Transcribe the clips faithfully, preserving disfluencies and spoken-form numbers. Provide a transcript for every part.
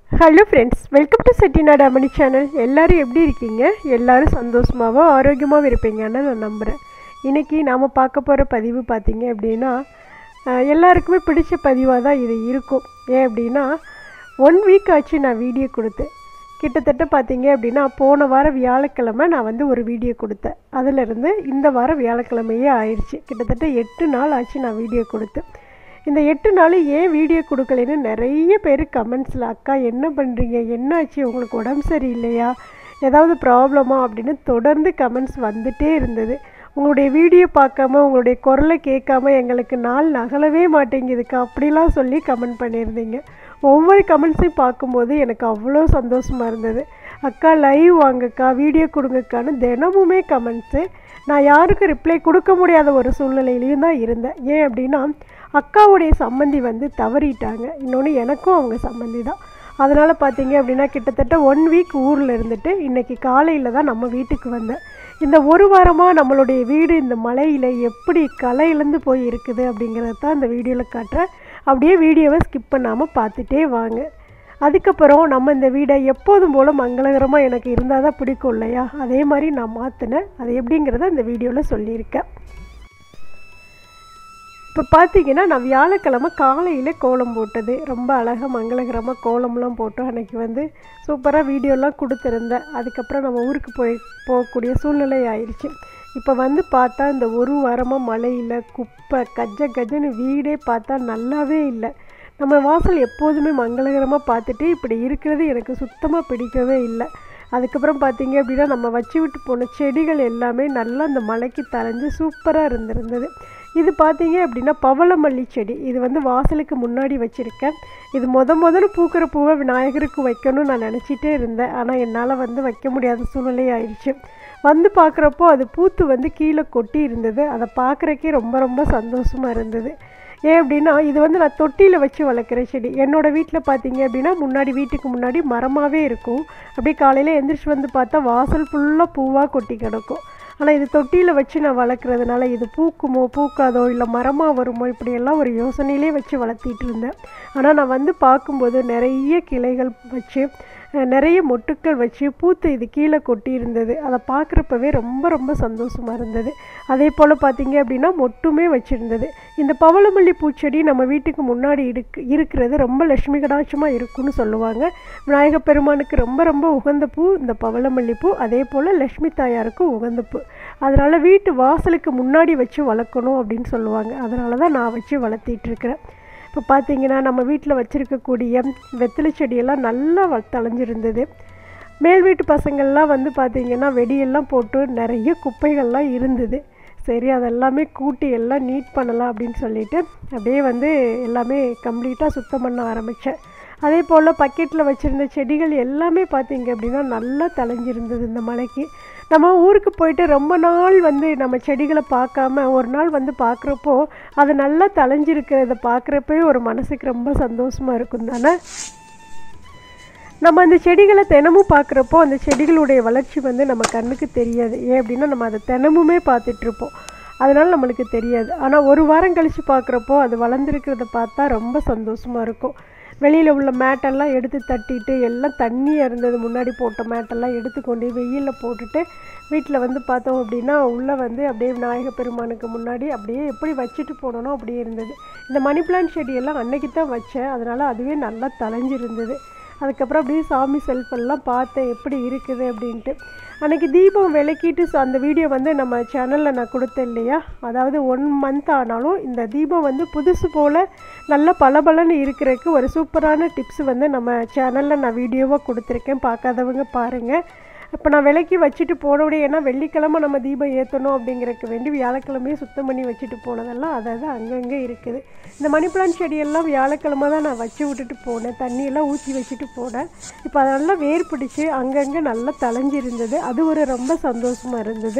Hello friends, welcome to Chettinadu Ammani channel. எல்லோரும் எப்படி இருக்கீங்க? எல்லோரும் சந்தோஷமாகவும் ஆரோக்கியமாகவும் இருப்பீங்கன்னு நான் நம்புகிறேன். இன்றைக்கி நாம் பார்க்க போகிற பதிவு பார்த்திங்க அப்படின்னா எல்லாருக்குமே பிடிச்ச பதிவாக தான் இது இருக்கும். ஏன் அப்படின்னா ஒன் வீக் ஆச்சு நான் வீடியோ கொடுத்தேன். கிட்டத்தட்ட பார்த்திங்க அப்படின்னா போன வாரம் வியாழக்கிழமை நான் வந்து ஒரு வீடியோ கொடுத்தேன். அதிலிருந்து இந்த வாரம் வியாழக்கிழமையே ஆயிடுச்சு. கிட்டத்தட்ட எட்டு நாள் ஆச்சு நான் வீடியோ கொடுத்தேன். இந்த எட்டு நாள் ஏன் வீடியோ கொடுக்கலன்னு நிறைய பேர் கமெண்ட்ஸில், அக்கா என்ன பண்ணுறீங்க, என்னாச்சு, உங்களுக்கு உடம்பு சரியில்லையா, ஏதாவது ப்ராப்ளமா அப்படின்னு தொடர்ந்து கமெண்ட்ஸ் வந்துகிட்டே இருந்தது. உங்களுடைய வீடியோ பார்க்காம உங்களுடைய குரலை கேட்காம எங்களுக்கு நாள் நகலவே மாட்டேங்குதுக்கா அப்படிலாம் சொல்லி கமெண்ட் பண்ணியிருந்தீங்க. ஒவ்வொரு கமெண்ட்ஸையும் பார்க்கும்போது எனக்கு அவ்வளோ சந்தோஷமாக இருந்தது. அக்கா லைவ் வாங்கக்கா, வீடியோ கொடுங்கக்கான்னு தினமுமே கமெண்ட்ஸு. நான் யாருக்கும் ரிப்ளை கொடுக்க முடியாத ஒரு சூழ்நிலையிலையும் தான் இருந்தேன். ஏன் அப்படின்னா அக்காவுடைய சம்மந்தி வந்து தவறிட்டாங்க. இன்னொன்று எனக்கும் அவங்க சம்மந்தி தான். அதனால் பார்த்தீங்க அப்படின்னா கிட்டத்தட்ட ஒன் வீக் ஊரில் இருந்துட்டு இன்றைக்கி காலையில் தான் நம்ம வீட்டுக்கு வந்தேன். இந்த ஒரு வாரமாக நம்மளுடைய வீடு இந்த மலையில் எப்படி களை இழந்து போய் இருக்குது அப்படிங்கிறது தான் இந்த வீடியோவில் காட்டுறேன். அப்படியே வீடியோவை ஸ்கிப் பண்ணாமல் பார்த்துட்டே வாங்க. அதுக்கப்புறம் நம்ம இந்த வீடை எப்போதும் போல் மங்களகரமாக எனக்கு இருந்தால் தான் பிடிக்கும் இல்லையா, அதே மாதிரி நான் மாற்றினேன். அது எப்படிங்கிறத இந்த வீடியோவில் சொல்லியிருக்கேன். இப்போ பார்த்தீங்கன்னா நான் வியாழக்கிழமை காலையில் கோலம் போட்டது, ரொம்ப அழகாக மங்களகரமாக கோலம்லாம் போட்டோம். அன்றைக்கி வந்து சூப்பராக வீடியோலாம் கொடுத்துருந்தேன். அதுக்கப்புறம் நம்ம ஊருக்கு போய் போகக்கூடிய சூழ்நிலை ஆயிடுச்சு. இப்போ வந்து பார்த்தா இந்த ஒரு வாரமாக மழையில் குப்பை கஜ கஜன்னு வீடே பார்த்தா நல்லாவே இல்லை. நம்ம வாசல் எப்போதுமே மங்களகரமாக பார்த்துட்டு இப்படி இருக்கிறது எனக்கு சுத்தமாக பிடிக்கவே இல்லை. அதுக்கப்புறம் பார்த்தீங்க அப்படின்னா நம்ம வச்சு விட்டு போன செடிகள் எல்லாமே நல்லா அந்த மழைக்கு தரைஞ்சு சூப்பராக இருந்திருந்தது. இது பார்த்தீங்க அப்படின்னா பவளமல்லி செடி. இது வந்து வாசலுக்கு முன்னாடி வச்சுருக்கேன். இது முத முதல்ல பூக்கிற பூவை விநாயகருக்கு வைக்கணும்னு நான் நினச்சிட்டே இருந்தேன். ஆனால் என்னால் வந்து வைக்க முடியாத சூழ்நிலை ஆயிடுச்சு. வந்து பார்க்குறப்போ அது பூத்து வந்து கீழே கொட்டி இருந்தது. அதை பார்க்குறக்கே ரொம்ப ரொம்ப சந்தோஷமாக இருந்தது. ஏன் அப்படின்னா இது வந்து நான் தொட்டியில் வச்சு வளர்க்குற செடி. என்னோடய வீட்டில் பார்த்தீங்க அப்படின்னா முன்னாடி வீட்டுக்கு முன்னாடி மரமாகவே இருக்கும். அப்படியே காலையில் எந்திரிச்சு வந்து பார்த்தா வாசல் ஃபுல்லாக பூவாக கொட்டி கிடக்கும். ஆனால் இது தொட்டியில் வச்சு நான் வளர்க்குறதுனால இது பூக்குமோ பூக்காதோ இல்லை மரமாக வருமோ இப்படியெல்லாம் ஒரு யோசனையிலே வச்சு வளர்த்திட்டு இருந்தேன். ஆனால் நான் வந்து பார்க்கும்போது நிறைய கிளைகள் வச்சு நிறைய மொட்டுக்கள் வச்சு பூத்து இது கீழே கொட்டி இருந்தது. அதை பார்க்குறப்பவே ரொம்ப ரொம்ப சந்தோஷமாக இருந்தது. அதே போல் பார்த்தீங்க அப்படின்னா மொட்டுமே வச்சுருந்தது. இந்த பவளமல்லி பூச்செடி நம்ம வீட்டுக்கு முன்னாடி இருக்கு இருக்கிறது ரொம்ப லட்சுமி கடாட்சமாக இருக்குன்னு சொல்லுவாங்க. விநாயகப் பெருமானுக்கு ரொம்ப ரொம்ப உகந்த பூ இந்த பவளமல்லி பூ. அதே போல் லட்சுமி தாயாருக்கும் உகந்த பூ. அதனால் வீட்டு வாசலுக்கு முன்னாடி வச்சு வளர்க்கணும் அப்படின்னு சொல்லுவாங்க. அதனால தான் நான் வச்சு வளர்த்திட்ருக்கிறேன். இப்போ பார்த்தீங்கன்னா நம்ம வீட்டில் வச்சுருக்கக்கூடிய வெத்தலை செடியெல்லாம் நல்லா தளைஞ்சிருந்தது. மேல் வீட்டு பசங்கள்லாம் வந்து பார்த்திங்கன்னா வெடியெல்லாம் போட்டு நிறைய குப்பைகள்லாம் இருந்தது. சரி அதெல்லாமே கூட்டி எல்லாம் நீட் பண்ணலாம் அப்படின்னு சொல்லிவிட்டு அப்படியே வந்து எல்லாமே கம்ப்ளீட்டாக சுத்தம் பண்ண ஆரம்பித்தேன். அதே போல் பக்கெட்டில் வச்சுருந்த செடிகள் எல்லாமே பார்த்திங்க அப்படின்னா நல்லா தளைஞ்சிருந்தது. இந்த மழைக்கு நம்ம ஊருக்கு போயிட்டு ரொம்ப நாள் வந்து நம்ம செடிகளை பார்க்காம ஒரு நாள் வந்து பார்க்குறப்போ அது நல்லா தளைஞ்சிருக்கிறத பார்க்குறப்பே ஒரு மனசுக்கு ரொம்ப சந்தோஷமாக இருக்கும் தானே. நம்ம அந்த செடிகளை தினமும் பார்க்குறப்போ அந்த செடிகளுடைய வளர்ச்சி வந்து நம்ம கண்ணுக்கு தெரியாது. ஏன் அப்படின்னா நம்ம அதை தினமுமே பார்த்துட்ருப்போம், அதனால் நம்மளுக்கு தெரியாது. ஆனால் ஒரு வாரம் கழித்து பார்க்குறப்போ அது வளர்ந்துருக்கிறத பார்த்தா ரொம்ப சந்தோஷமாக இருக்கும். வெளியில் உள்ள மேட்டெல்லாம் எடுத்து தட்டிட்டு எல்லாம் தண்ணியாக இருந்தது. முன்னாடி போட்ட மேட்டெல்லாம் எடுத்து கொண்டு வெயிலில் போட்டுட்டு வீட்டில் வந்து பார்த்தோம் அப்படின்னா உள்ளே வந்து அப்படியே விநாயகப் பெருமானுக்கு முன்னாடி அப்படியே எப்படி வச்சுட்டு போனோனோ அப்படியே இருந்தது. இந்த மணி பிளான்ட் செடியெல்லாம் அன்னைக்கு தான் வச்சேன், அதனால் அதுவே நல்லா தளைஞ்சிருந்தது. அதுக்கப்புறம் அப்படியே சாமி செல்ஃபெல்லாம் பார்த்தேன் எப்படி இருக்குது அப்படின்ட்டு. அன்றைக்கி தீபம் விளக்கிட்டு அந்த வீடியோ வந்து நம்ம சேனலில் நான் கொடுத்தேன் இல்லையா, அதாவது ஒன் மந்த் ஆனாலும் இந்த தீபம் வந்து புதுசு போல் நல்லா பளபளன்னு இருக்கிறதுக்கு ஒரு சூப்பரான டிப்ஸ் வந்து நம்ம சேனலில் நான் வீடியோவாக கொடுத்துருக்கேன். பார்க்காதவங்க பாருங்கள். இப்போ நான் விளக்கி வச்சுட்டு போனோடைய, ஏன்னா வெள்ளிக்கிழமை நம்ம தீபம் ஏற்றணும் அப்படிங்கிறதுக்கு வேண்டி வியாழக்கிழமையே சுத்தம் பண்ணி வச்சுட்டு போனதெல்லாம் அதாவது அங்கங்கே இருக்குது. இந்த மணி பிளான்ட் செடியெல்லாம் வியாழக்கிழமை தான் நான் வச்சு விட்டுட்டு போனேன், தண்ணியெல்லாம் ஊற்றி வச்சுட்டு போனேன். இப்போ அதெல்லாம் வேர் பிடிச்சி அங்கங்கே நல்லா தளைஞ்சிருந்தது. அது ஒரு ரொம்ப சந்தோஷமாக இருந்தது.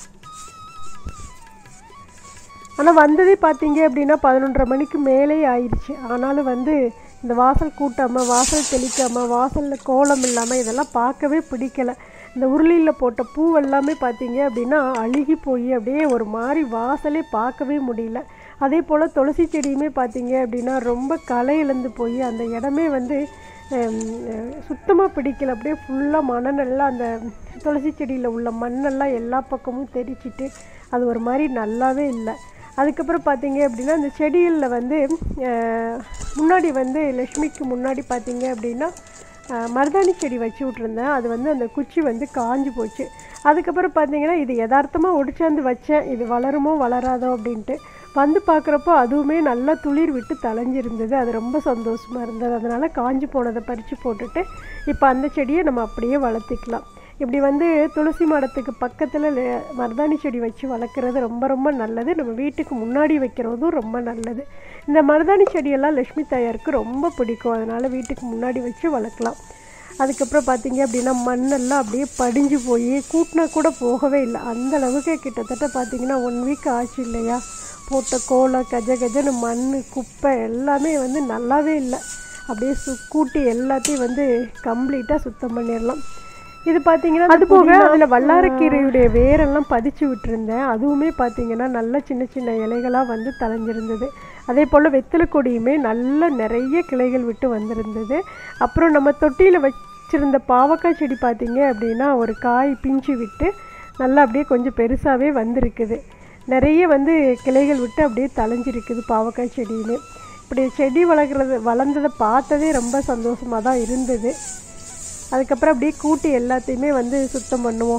ஆனால் வந்ததே பார்த்தீங்க அப்படின்னா பதினொன்றரை மணிக்கு மேலே ஆயிடுச்சு. ஆனாலும் வந்து இந்த வாசல் கூட்டாமல் வாசல் தெளிக்காமல் வாசலில் கோலம் இல்லாமல் இதெல்லாம் பார்க்கவே பிடிக்கலை. இந்த உருளியில் போட்ட பூவெல்லாமே பார்த்தீங்க அப்படின்னா அழுகி போய் அப்படியே ஒரு மாதிரி வாசலே பார்க்கவே முடியல. அதே போல் துளசி செடியுமே பார்த்தீங்க அப்படின்னா ரொம்ப களை இழந்து போய் அந்த இடமே வந்து சுத்தமாக பிடிக்கல. அப்படியே ஃபுல்லாக மண்ணெல்லாம் அந்த துளசி செடியில் உள்ள மண்ணெல்லாம் எல்லா பக்கமும் தெரிச்சிட்டு அது ஒரு மாதிரி நல்லாவே இல்லை. அதுக்கப்புறம் பார்த்தீங்க அப்படின்னா இந்த செடிகளில் வந்து முன்னாடி வந்து லக்ஷ்மிக்கு முன்னாடி பார்த்தீங்க அப்படின்னா மருதாணி செடி வச்சு விட்ருந்தேன். அது வந்து அந்த குச்சி வந்து காஞ்சி போச்சு. அதுக்கப்புறம் பார்த்தீங்கன்னா இது யதார்த்தமாக ஒடிச்சாந்து வச்சேன், இது வளருமோ வளராதோ அப்படின்ட்டு. வந்து பார்க்குறப்போ அதுவுமே நல்லா துளிர் விட்டு தளைஞ்சிருந்தது. அது ரொம்ப சந்தோஷமாக இருந்தது. அதனால் காஞ்சி போனதை பறித்து போட்டுட்டு இப்போ அந்த செடியை நம்ம அப்படியே வளர்த்திக்கலாம். இப்படி வந்து துளசி மாடத்துக்கு பக்கத்தில் மருதாணி செடி வச்சு வளர்க்குறது ரொம்ப ரொம்ப நல்லது. நம்ம வீட்டுக்கு முன்னாடி வைக்கிறதும் ரொம்ப நல்லது. இந்த மருதாணி செடியெல்லாம் லக்ஷ்மி தாயாருக்கு ரொம்ப பிடிக்கும். அதனால் வீட்டுக்கு முன்னாடி வச்சு வளர்க்கலாம். அதுக்கப்புறம் பார்த்திங்க அப்படின்னா மண்ணெல்லாம் அப்படியே படிஞ்சு போய் கூட்டினா கூட போகவே இல்லை. அந்தளவுக்கு கிட்டத்தட்ட பார்த்திங்கன்னா ஒன் வீக் ஆச்சு இல்லையா. போட்ட கோலம் கஜ கஜன்னு மண் குப்பை எல்லாமே வந்து நல்லாவே இல்லை. அப்படியே சு கூட்டி எல்லாத்தையும் வந்து கம்ப்ளீட்டாக சுத்தம் பண்ணிடலாம். இது பார்த்திங்கன்னா அது போக அதில் வல்லாரக்கீரையுடைய வேரெல்லாம் பதிச்சு விட்டுருந்தேன். அதுவுமே பார்த்திங்கன்னா நல்ல சின்ன சின்ன இலைகளாக வந்து தளைஞ்சிருந்தது. அதே போல் வெத்தலை கொடியுமே நல்ல நிறைய கிளைகள் விட்டு வந்திருந்தது. அப்புறம் நம்ம தொட்டியில் வச்சுருந்த பாவக்காய் செடி பார்த்திங்க அப்படின்னா ஒரு காய் பிஞ்சு விட்டு நல்லா அப்படியே கொஞ்சம் பெருசாகவே வந்திருக்குது. நிறைய வந்து கிளைகள் விட்டு அப்படியே தளைஞ்சிருக்குது பாவக்காய் செடியுமே. இப்படி செடி வளர்க்குறது வளர்ந்ததை பார்த்ததே ரொம்ப சந்தோஷமாக தான் இருந்தது. அதுக்கப்புறம் அப்படியே கூட்டி எல்லாத்தையுமே வந்து சுத்தம் பண்ணுவோம்.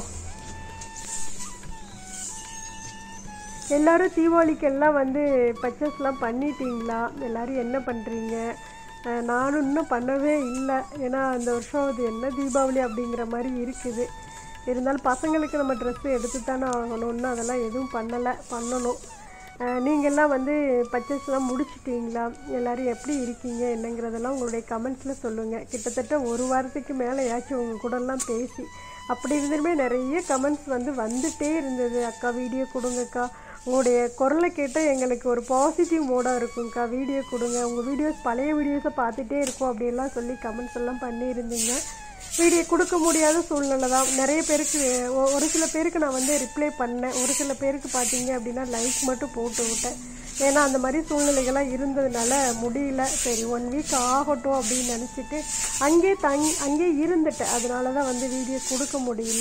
எல்லோரும் தீபாவளிக்கெல்லாம் வந்து பர்ச்சேஸ்லாம் பண்ணிட்டீங்களா? எல்லோரும் என்ன பண்ணுறீங்க? நானும் இன்னும் பண்ணவே இல்லை. ஏன்னா அந்த வருஷம் அது என்ன தீபாவளி அப்படிங்கிற மாதிரி இருக்குது. இருந்தாலும் பசங்களுக்கு நம்ம ட்ரெஸ்ஸு எடுத்து தானே ஆகணும்னு அதெல்லாம் எதுவும் பண்ணலை, பண்ணணும். நீங்கள்லாம் வந்து பர்ச்சேஸ்லாம் முடிச்சிட்டிங்களா? எல்லோரும் எப்படி இருக்கீங்க என்னங்கிறதெல்லாம் உங்களுடைய கமெண்ட்ஸில் சொல்லுங்கள். கிட்டத்தட்ட ஒரு வாரத்துக்கு மேலே ஏதாச்சும் உங்கள் கூடலாம் பேசி அப்படி இருந்துமே நிறைய கமெண்ட்ஸ் வந்து வந்துகிட்டே இருந்தது. அக்கா வீடியோ கொடுங்கக்கா, உங்களுடைய குரலை கேட்டால் எங்களுக்கு ஒரு பாசிட்டிவ் மோடாக இருக்கும்க்கா, வீடியோ கொடுங்க, உங்கள் வீடியோஸ் பழைய வீடியோஸை பார்த்துட்டே இருக்கும் அப்படின்லாம் சொல்லி கமெண்ட்ஸ் எல்லாம் பண்ணியிருந்தீங்க. வீடியோ கொடுக்க முடியாத சூழ்நிலை தான். நிறைய பேருக்கு ஒரு சில பேருக்கு நான் வந்து ரிப்ளை பண்ணேன். ஒரு சில பேருக்கு பார்த்தீங்க அப்படின்னா லைக் மட்டும் போட்டு விட்டேன். ஏன்னா அந்த மாதிரி சூழ்நிலைகள்லாம் இருந்ததுனால முடியல. சரி ஒன் வீக் ஆகட்டும் அப்படின்னு நினச்சிட்டு அங்கே தங் அங்கே இருந்துட்டேன். அதனால தான் வந்து வீடியோ கொடுக்க முடியல.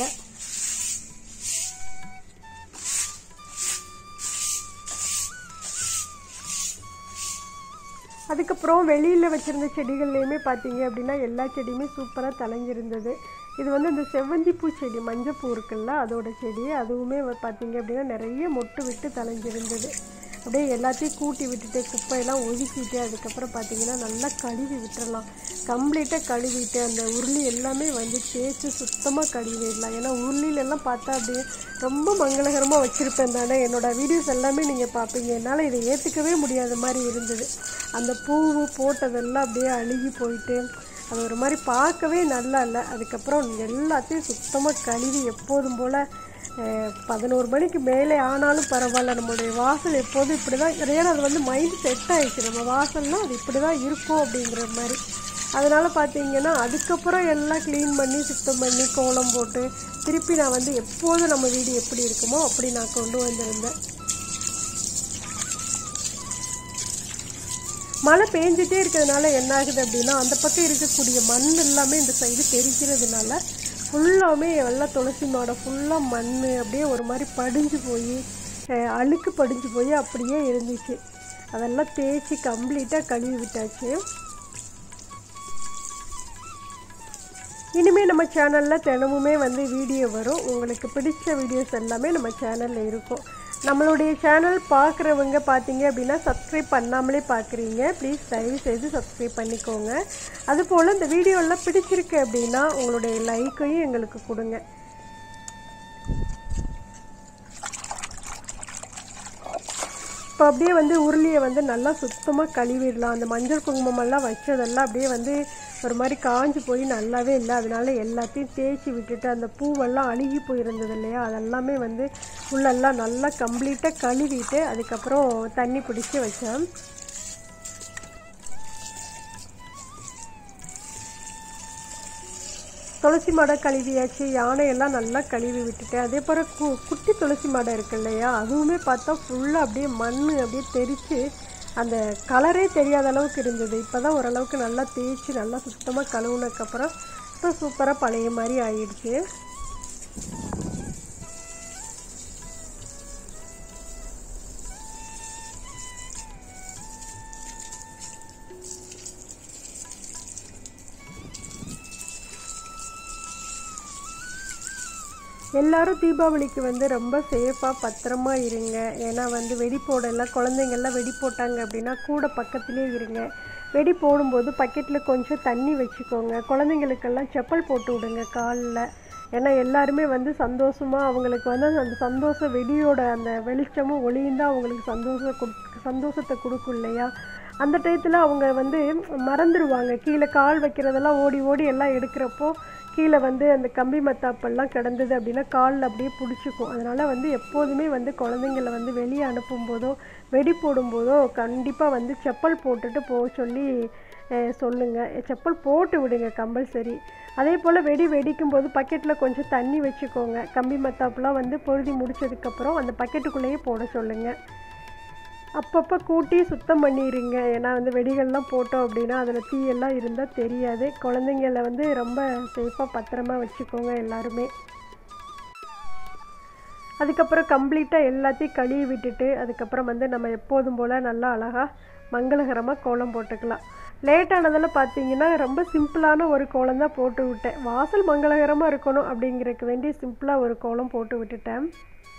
அதுக்கப்புறம் வெளியில் வச்சுருந்த செடிகள்லேயுமே பார்த்தீங்க அப்படின்னா எல்லா செடியுமே சூப்பராக தளைஞ்சிருந்தது. இது வந்து இந்த செவ்வந்தி பூ செடி, மஞ்சப்பூ இருக்குல்ல அதோட செடி, அதுவுமே பார்த்தீங்க அப்படின்னா நிறைய மொட்டு விட்டு தளைஞ்சிருந்தது. அப்படியே எல்லாத்தையும் கூட்டி விட்டுட்டு குப்பையெல்லாம் ஒதுக்கிட்டு அதுக்கப்புறம் பார்த்திங்கன்னா நல்லா கழுவி விட்டுறலாம். கம்ப்ளீட்டாக கழுவிட்டு அந்த உருளி எல்லாமே வந்து தேய்ச்சி சுத்தமாக கழுவிடலாம். ஏன்னா உருளிலெல்லாம் பார்த்தா அப்படியே ரொம்ப மங்களகரமாக வச்சுருப்பேன் தானே. என்னோடய வீடியோஸ் எல்லாமே நீங்கள் பார்ப்பீங்க. என்னால் இதை ஏற்றுக்கவே முடியாத மாதிரி இருந்தது. அந்த பூவு போட்டதெல்லாம் அப்படியே அழுகி போயிட்டு அது ஒரு மாதிரி பார்க்கவே நல்லா இல்லை. அதுக்கப்புறம் எல்லாத்தையும் சுத்தமாக கழுவி எப்போதும் போல் பதினோரு மணிக்கு மேலே ஆனாலும் பரவாயில்ல, நம்மளுடைய வாசல் எப்போதும் இப்படி தான். ஏன்னா அது வந்து மைண்டு செட் ஆகிடுச்சு, நம்ம வாசல்னால் அது இப்படி தான் இருக்கும் அப்படிங்கிற மாதிரி. அதனால் பார்த்தீங்கன்னா அதுக்கப்புறம் எல்லாம் க்ளீன் பண்ணி சுத்தம் பண்ணி கோலம் போட்டு திருப்பி நான் வந்து எப்போதும் நம்ம வீடு எப்படி இருக்குமோ அப்படி நான் கொண்டு வந்திருந்தேன். மழை பெஞ்சிட்டே இருக்கிறதுனால என்ன ஆகுது அப்படின்னா அந்த பக்கம் இருக்கக்கூடிய மண் எல்லாமே இந்த சைடு தெரிக்கிறதுனால ஃபுல்லாமே எல்லாம் துளசி மாடம் ஃபுல்லாக மண் அப்படியே ஒரு மாதிரி படிஞ்சு போய் அழுக்கு படிஞ்சு போய் அப்படியே இருந்துச்சு. அதெல்லாம் தேய்ச்சி கம்ப்ளீட்டாக கழுவி விட்டாச்சு. இனிமேல் நம்ம சேனலில் தினமுமே வந்து வீடியோ வரும். உங்களுக்கு பிடிச்ச வீடியோஸ் எல்லாமே நம்ம சேனலில் இருக்கும். நம்மளுடைய சேனல் பார்க்குறவங்க பார்த்தீங்க அப்படின்னா சப்ஸ்கிரைப் பண்ணாமலே பார்க்குறீங்க, ப்ளீஸ் தயவு செய்து சப்ஸ்கிரைப் பண்ணிக்கோங்க. அதுபோல் இந்த வீடியோலாம் பிடிச்சிருக்கு அப்படின்னா உங்களுடைய லைக்கையும் எங்களுக்கு கொடுங்க. இப்போ அப்படியே வந்து உருளியை வந்து நல்லா சுத்தமாக கழுவிடலாம். அந்த மஞ்சள் குங்குமமெல்லாம் வச்சதெல்லாம் அப்படியே வந்து ஒரு மாதிரி காஞ்சி போய் நல்லாவே இல்லை. அதனால எல்லாத்தையும் தேய்ச்சி விட்டுட்டு அந்த பூவெல்லாம் அழுகி போயிருந்தது இல்லையா, அதெல்லாமே வந்து உள்ளெல்லாம் நல்லா கம்ப்ளீட்டாக கழுவிட்டு அதுக்கப்புறம் தண்ணி பிடிச்சி வச்சேன். துளசி மாடை கழுவியாச்சு, யானையெல்லாம் நல்லா கழுவி விட்டுட்டேன். அதே போல் கு குட்டி துளசி மாடை இருக்கு இல்லையா, அதுவுமே பார்த்தா ஃபுல்லாக அப்படியே மண் அப்படியே தெரித்து அந்த கலரே தெரியாத அளவுக்கு இருந்தது. இப்போ தான் ஓரளவுக்கு நல்லா தேய்ச்சி நல்லா சுத்தமாக கழுவுனதுக்கப்புறம் இப்போ சூப்பராக பழைய மாதிரி ஆயிடுச்சு. எல்லோரும் தீபாவளிக்கு வந்து ரொம்ப சேஃபாக பத்திரமா இருங்க. ஏன்னா வந்து வெடி போடலாம், குழந்தைங்கள்லாம் வெடி போட்டாங்க அப்படின்னா கூட பக்கத்துலேயே இருங்க. வெடி போடும்போது பக்கெட்டில் கொஞ்சம் தண்ணி வச்சுக்கோங்க. குழந்தைங்களுக்கெல்லாம் செப்பல் போட்டு விடுங்க காலில். ஏன்னா எல்லாருமே வந்து சந்தோஷமாக அவங்களுக்கு வந்து அந்த சந்தோஷம் வெடியோட அந்த வெளிச்சமும் ஒளியும் தான் அவங்களுக்கு சந்தோஷம் கொடு சந்தோஷத்தை கொடுக்கும் இல்லையா? அந்த டயத்தில் அவங்க வந்து மறந்துடுவாங்க. கீழே கால் வைக்கிறதெல்லாம் ஓடி ஓடி எல்லாம் எடுக்கிறப்போ கீழே வந்து அந்த கம்பி மத்தாப்பெல்லாம் கிடந்தது அப்படின்னா காலில் அப்படியே பிடிச்சிக்கும். அதனால் வந்து எப்போதுமே வந்து குழந்தைங்கள வந்து வெளியே அனுப்பும்போதோ வெடி போடும்போதோ கண்டிப்பாக வந்து செப்பல் போட்டுட்டு போக சொல்லி சொல்லுங்கள். செப்பல் போட்டு விடுங்க கம்பல்சரி. அதே போல் வெடி வெடிக்கும்போது பக்கெட்டில் கொஞ்சம் தண்ணி வச்சுக்கோங்க. கம்பி மத்தாப்புலாம் வந்து பொருதி முடித்ததுக்கப்புறம் அந்த பக்கெட்டுக்குள்ளேயே போட சொல்லுங்கள். அப்பப்போ கூட்டி சுத்தம் பண்ணிடுங்க. ஏன்னா வந்து வெடிகள்லாம் போட்டோம் அப்படின்னா அதில் தீயெல்லாம் இருந்தால் தெரியாது. குழந்தைங்கள வந்து ரொம்ப சேஃபாக பத்திரமா வச்சுக்கோங்க எல்லாருமே. அதுக்கப்புறம் கம்ப்ளீட்டாக எல்லாத்தையும் கழுவி விட்டுட்டு அதுக்கப்புறம் வந்து நம்ம எப்போதும் போல் நல்லா அழகாக மங்களகரமாக கோலம் போட்டுக்கலாம். லேட்டானதில் பார்த்தீங்கன்னா ரொம்ப சிம்பிளான ஒரு கோலம் தான் போட்டு விட்டேன். வாசல் மங்களகரமாக இருக்கணும் அப்படிங்கிறதுக்கு வேண்டி சிம்பிளாக ஒரு கோலம் போட்டு விட்டுட்டேன்.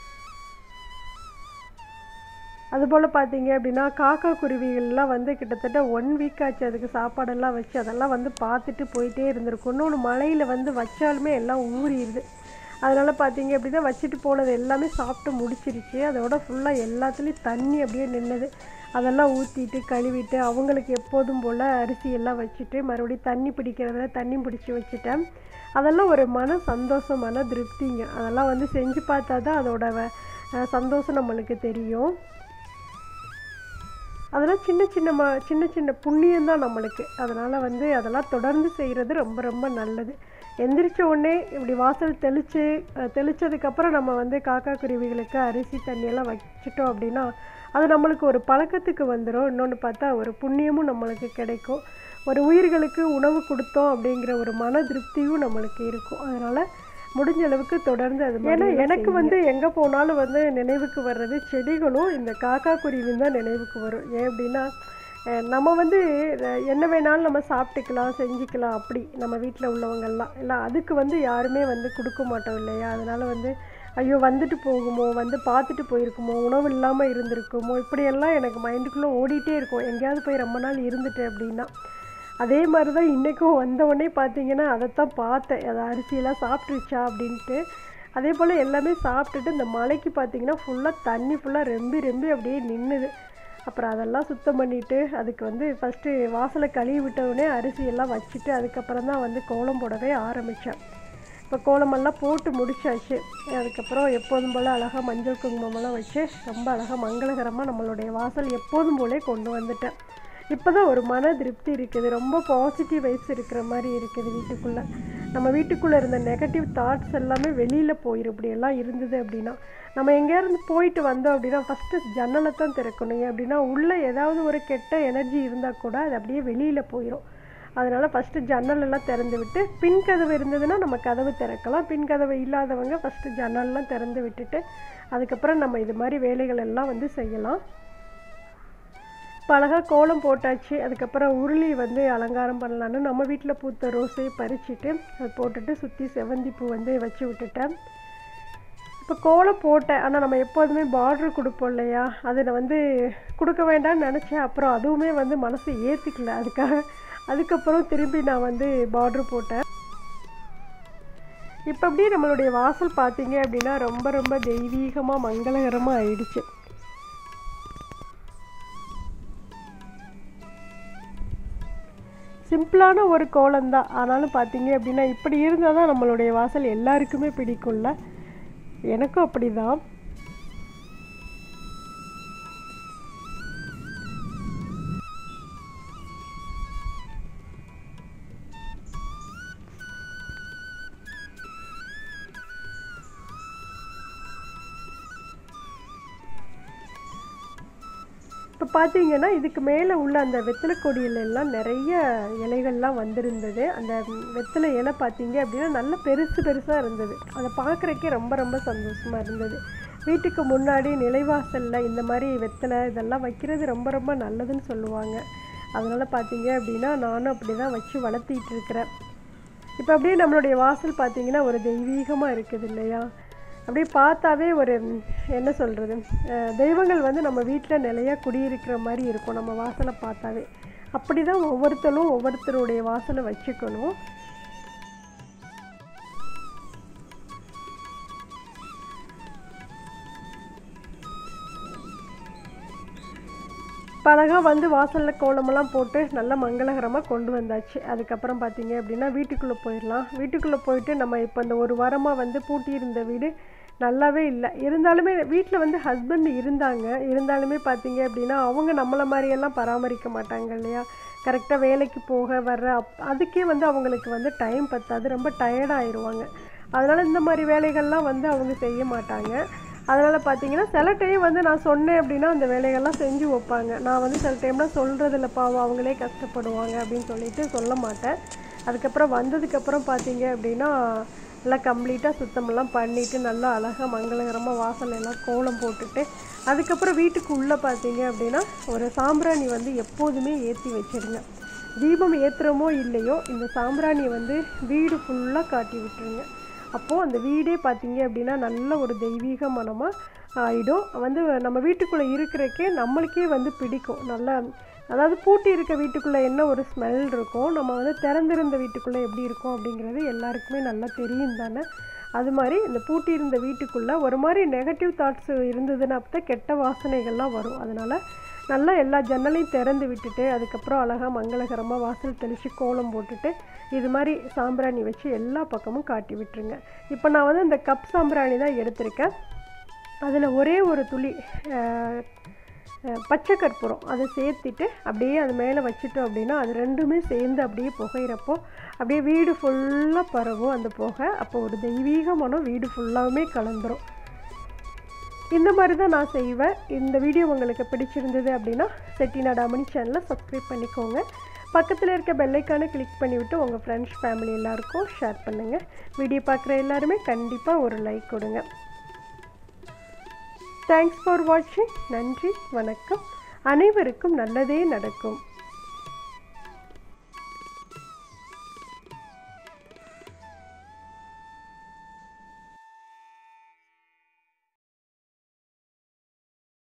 அதுபோல் பார்த்தீங்க அப்படின்னா காக்கா குருவிகள்லாம் வந்து கிட்டத்தட்ட ஒன் வீக் ஆச்சு அதுக்கு சாப்பாடெல்லாம் வச்சு. அதெல்லாம் வந்து பார்த்துட்டு போயிட்டே இருந்திருக்கும். இன்னொன்று மழையில் வந்து வச்சாலுமே எல்லாம் ஊறிடுது. அதனால் பார்த்தீங்க அப்படின்னா வச்சுட்டு போனது எல்லாமே சாப்பிட்டு முடிச்சிருச்சு. அதோட ஃபுல்லாக எல்லாத்துலேயும் தண்ணி அப்படியே நின்றுது. அதெல்லாம் ஊற்றிட்டு கழுவிட்டு அவங்களுக்கு எப்போதும் போல் அரிசி எல்லாம் வச்சுட்டு மறுபடியும் தண்ணி பிடிக்கிறதுல தண்ணி பிடிச்சி வச்சுட்டேன். அதெல்லாம் ஒரு மன சந்தோஷம், மன திருப்திங்க. அதெல்லாம் வந்து செஞ்சு பார்த்தா தான் அதோட சந்தோஷம் நம்மளுக்கு தெரியும். அதெல்லாம் சின்ன சின்ன ம சின்ன சின்ன புண்ணியம்தான் நம்மளுக்கு. அதனால் வந்து அதெல்லாம் தொடர்ந்து செய்கிறது ரொம்ப ரொம்ப நல்லது. எந்திரிச்ச உடனே இப்படி வாசல் தெளித்து தெளித்ததுக்கப்புறம் நம்ம வந்து காக்கா குருவிகளுக்கு அரிசி தண்ணியெல்லாம் வச்சிட்டோம் அப்படின்னா அது நம்மளுக்கு ஒரு பழக்கத்துக்கு வந்துடும். இன்னொன்று பார்த்தா ஒரு புண்ணியமும் நம்மளுக்கு கிடைக்கும். ஒரு உயிர்களுக்கு உணவு கொடுத்தோம் அப்படிங்கிற ஒரு மன திருப்தியும் நம்மளுக்கு இருக்கும். அதனால் முடிஞ்ச அளவுக்கு தொடர்ந்து அது. ஏன்னா எனக்கு வந்து எங்கே போனாலும் வந்து நினைவுக்கு வர்றது செடிகளும் இந்த காக்கா குருவியும் தான் நினைவுக்கு வரும். ஏன் அப்படின்னா நம்ம வந்து என்ன வேணாலும் நம்ம சாப்பிட்டுக்கலாம், செஞ்சுக்கலாம். அப்படி நம்ம வீட்டில் உள்ளவங்கள்லாம் எல்லாம் அதுக்கு வந்து யாருமே வந்து கொடுக்க மாட்டோம் இல்லையா? அதனால் வந்து ஐயோ வந்துட்டு போகுமோ, வந்து பார்த்துட்டு போயிருக்குமோ, உணவு இல்லாமல் இருந்திருக்குமோ, இப்படியெல்லாம் எனக்கு மைண்டுக்குள்ளே ஓடிட்டே இருக்கும். எங்கேயாவது போய் ரொம்ப நாள் இருந்துட்டு அப்படின்னா. அதே மாதிரி தான் இன்றைக்கும் வந்தவுடனே பார்த்தீங்கன்னா அதைத்தான் பார்த்தேன். அதை அரிசியெல்லாம் சாப்பிட்டுருச்சா அப்படின்ட்டு. அதே போல் எல்லாமே சாப்பிட்டுட்டு இந்த மலைக்கு பார்த்திங்கன்னா ஃபுல்லாக தண்ணி ஃபுல்லாக ரெம்பி ரெம்பி அப்படியே நின்றுது. அப்புறம் அதெல்லாம் சுத்தம் பண்ணிவிட்டு அதுக்கு வந்து ஃபஸ்ட்டு வாசலை கழுவி விட்டவுடனே அரிசியெல்லாம் வச்சுட்டு அதுக்கப்புறம் தான் வந்து கோலம் போடவே ஆரம்பித்தேன். இப்போ கோலமெல்லாம் போட்டு முடிச்சாச்சு. அதுக்கப்புறம் எப்போதும் போல் அழகாக மஞ்சள் குங்குமமெல்லாம் வச்சு ரொம்ப அழகாக மங்களகரமாக நம்மளுடைய வாசல் எப்போதும் போலே கொண்டு வந்துட்டேன். இப்போ தான் ஒரு மன திருப்தி இருக்குது. ரொம்ப பாசிட்டிவ் வைப்ஸ் இருக்கிற மாதிரி இருக்குது வீட்டுக்குள்ளே. நம்ம வீட்டுக்குள்ளே இருந்த நெகட்டிவ் தாட்ஸ் எல்லாமே வெளியில் போயிடும். இப்படியெல்லாம் இருந்தது அப்படின்னா நம்ம எங்கேயாருந்து போயிட்டு வந்தோம் அப்படின்னா ஃபஸ்ட்டு ஜன்னலை தான் திறக்கணும். ஏன் அப்படின்னா உள்ளே ஏதாவது ஒரு கெட்ட எனர்ஜி இருந்தால் கூட அது அப்படியே வெளியில் போயிடும். அதனால் ஃபஸ்ட்டு ஜன்னலெல்லாம் திறந்து விட்டு பின் கதவு இருந்ததுன்னா நம்ம கதவு திறக்கலாம். பின் கதவு இல்லாதவங்க ஃபஸ்ட்டு ஜன்னல்லாம் திறந்து விட்டுட்டு அதுக்கப்புறம் நம்ம இது மாதிரி வேலைகள் எல்லாம் வந்து செய்யலாம். இப்போ அழகாக கோலம் போட்டாச்சு. அதுக்கப்புறம் உருளி வந்து அலங்காரம் பண்ணலான்னு நம்ம வீட்டில் பூத்த ரோஸையை பறிச்சுட்டு அது போட்டுட்டு சுற்றி செவந்தி பூ வந்து வச்சு விட்டுட்டேன். இப்போ கோலம் போட்டேன். ஆனால் நம்ம எப்போதுமே பார்ட்ரு கொடுப்போம் இல்லையா? அதை நான் வந்து கொடுக்க வேண்டாம்னு நினச்சேன். அப்புறம் அதுவுமே வந்து மனசு ஏற்றிக்கல. அதுக்காக அதுக்கப்புறம் திரும்பி நான் வந்து பார்ட்ரு போட்டேன். இப்போ அப்படியே நம்மளுடைய வாசல் பார்த்தீங்க அப்படின்னா ரொம்ப ரொம்ப தெய்வீகமாக மங்களகரமாக ஆயிடுச்சு. சிம்பிளான ஒரு கோலம்தான். ஆனாலும் பார்த்தீங்க அப்படின்னா இப்படி இருந்தால் தான் நம்மளுடைய வாசல் எல்லாருக்குமே பிடிக்கும்ல. எனக்கும் அப்படி தான். இப்போ பார்த்தீங்கன்னா இதுக்கு மேலே உள்ள அந்த வெத்தலை கொடியிலெல்லாம் நிறைய இலைகள்லாம் வந்திருந்தது. அந்த வெத்தலை இலை பார்த்தீங்க அப்படின்னா நல்ல பெருசு பெருசாக இருந்தது. அதை பார்க்குறக்கே ரொம்ப ரொம்ப சந்தோஷமாக இருந்தது. வீட்டுக்கு முன்னாடி நிலைவாசலில் இந்த மாதிரி வெத்தலை இதெல்லாம் வைக்கிறது ரொம்ப ரொம்ப நல்லதுன்னு சொல்லுவாங்க. அதனால் பார்த்தீங்க அப்படின்னா நானும் அப்படி தான் வச்சு வளர்த்திட்டு இருக்கிறேன். இப்போ அப்படியே நம்மளுடைய வாசல் பார்த்தீங்கன்னா ஒரு தெய்வீகமாக இருக்குது இல்லையா? அப்படியே பார்த்தாவே ஒரு என்ன சொல்கிறது, தெய்வங்கள் வந்து நம்ம வீட்டில் நிலையாக குடியிருக்கிற மாதிரி இருக்கும் நம்ம வாசலை பார்த்தாவே. அப்படி தான் ஒவ்வொருத்தரும் ஒவ்வொருத்தருடைய வாசலை வச்சுக்கணும். அழகாக வந்து வாசலில் கோலமெல்லாம் போட்டு நல்ல மங்களகரமாக கொண்டு வந்தாச்சு. அதுக்கப்புறம் பார்த்தீங்க அப்படின்னா வீட்டுக்குள்ளே போயிடலாம். வீட்டுக்குள்ளே போயிட்டு நம்ம இப்போ இந்த ஒரு வாரமாக வந்து பூட்டியிருந்த வீடு நல்லாவே இல்லை. இருந்தாலுமே வீட்டில் வந்து ஹஸ்பண்ட் இருந்தாங்க. இருந்தாலுமே பார்த்தீங்க அப்படின்னா அவங்க நம்மளை மாதிரியெல்லாம் பராமரிக்க மாட்டாங்க இல்லையா? கரெக்டாக வேலைக்கு போக வர்ற அப் அதுக்கே வந்து அவங்களுக்கு வந்து டைம் பத்தாது, ரொம்ப டயர்டாகிடுவாங்க. அதனால் இந்த மாதிரி வேலைகள்லாம் வந்து அவங்க செய்ய மாட்டாங்க. அதனால் பார்த்தீங்கன்னா சில டைம் வந்து நான் சொன்னேன் அப்படின்னா அந்த வேலைகள்லாம் செஞ்சு வைப்பாங்க. நான் வந்து சில டைம்லாம் சொல்கிறதில்ல, பாவம் அவங்களே கஷ்டப்படுவாங்க அப்படின்னு சொல்லிட்டு சொல்ல மாட்டேன். அதுக்கப்புறம் வந்ததுக்கப்புறம் பார்த்தீங்க அப்படின்னா நல்லா கம்ப்ளீட்டாக சுத்தமெல்லாம் பண்ணிவிட்டு நல்லா அழகாக மங்களகரமாக வாசல் எல்லாம் கோலம் போட்டுட்டு அதுக்கப்புறம் வீட்டுக்கு உள்ளே பார்த்தீங்க அப்படின்னா ஒரு சாம்பிராணி வந்து எப்போதுமே ஏற்றி வச்சிடுங்க. தீபம் ஏற்றுறமோ இல்லையோ இந்த சாம்பிராணியை வந்து வீடு ஃபுல்லாக காட்டி விட்டுருங்க. அப்போது அந்த வீடே பார்த்தீங்க அப்படின்னா நல்ல ஒரு தெய்வீக மனமாக ஆகிடும். வந்து நம்ம வீட்டுக்குள்ளே இருக்கிறக்கே நம்மளுக்கே வந்து பிடிக்கும். நல்லா அதாவது பூட்டி இருக்க வீட்டுக்குள்ளே என்ன ஒரு ஸ்மெல் இருக்கும், நம்ம வந்து திறந்திருந்த வீட்டுக்குள்ளே எப்படி இருக்கும் அப்படிங்கிறது எல்லாருக்குமே நல்லா தெரியும் தானே. அது மாதிரி இந்த பூட்டி இருந்த வீட்டுக்குள்ளே ஒரு மாதிரி நெகட்டிவ் தாட்ஸ் இருந்ததுன்னா அப்போ கெட்ட வாசனைகள்லாம் வரும். அதனால் நல்லா எல்லா ஜன்னலையும் திறந்து விட்டுட்டு அதுக்கப்புறம் அழகாக மங்களகரமாக வாசல் தெளித்து கோலம் போட்டுட்டு இது மாதிரி சாம்பிராணி வச்சு எல்லா பக்கமும் காட்டி விட்டுருங்க. இப்போ நான் வந்து இந்த கப் சாம்பிராணி தான் எடுத்திருக்கேன். அதில் ஒரே ஒரு துளி பச்சை கற்பூரம் அதை சேர்த்துட்டு அப்படியே அது மேலே வச்சுட்டோம் அப்படின்னா அது ரெண்டுமே சேர்ந்து அப்படியே புகையிறப்போ அப்படியே வீடு ஃபுல்லாக பரவும் அந்த புகை. அப்போ ஒரு தெய்வீக மனம் வீடு ஃபுல்லாகவுமே கலந்துரும். இந்த மாதிரி தான் நான் செய்வேன். இந்த வீடியோ உங்களுக்கு பிடிச்சிருந்தது அப்படின்னா செட்டிநாடு அம்மணி சேனலை சப்ஸ்கிரைப் பண்ணிக்கோங்க. பக்கத்தில் இருக்க பெல்லைக்கானை கிளிக் பண்ணிவிட்டு உங்கள் ஃப்ரெண்ட்ஸ் ஃபேமிலி எல்லாருக்கும் ஷேர் பண்ணுங்கள். வீடியோ பார்க்குற எல்லாருமே கண்டிப்பாக ஒரு லைக் கொடுங்க. தேங்க்ஸ் ஃபார் வாட்சிங். நன்றி, வணக்கம். அனைவருக்கும் நல்லதே நடக்கும்.